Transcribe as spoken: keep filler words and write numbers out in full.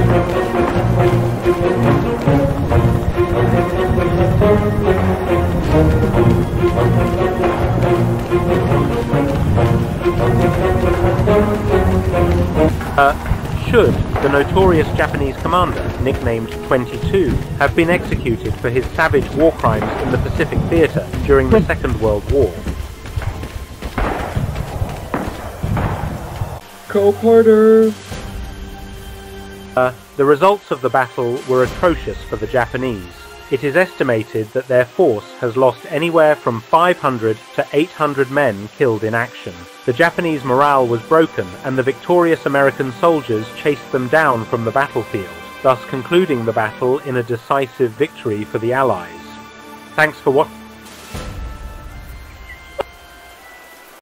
Uh, should the notorious Japanese commander, nicknamed twenty-two, have been executed for his savage war crimes in the Pacific Theatre during the Second World War? Go Porter! Uh, the results of the battle were atrocious for the Japanese. It is estimated that their force has lost anywhere from five hundred to eight hundred men killed in action. The Japanese morale was broken, and the victorious American soldiers chased them down from the battlefield, thus concluding the battle in a decisive victory for the Allies. Thanks for watching.